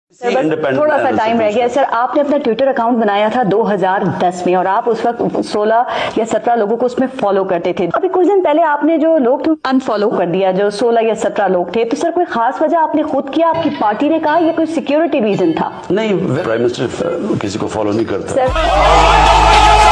थोड़ा सा टाइम रह गया सर। आपने अपना ट्विटर अकाउंट बनाया था 2010 में और आप उस वक्त 16 या 17 लोगों को उसमें फॉलो करते थे। अभी कुछ दिन पहले आपने जो लोग थे अनफॉलो कर दिया, जो 16 या 17 लोग थे। तो सर कोई खास वजह आपने खुद किया, आपकी पार्टी ने कहा, या कोई सिक्योरिटी रीजन था? नहीं, प्राइम मिनिस्टर किसी को फॉलो नहीं करता।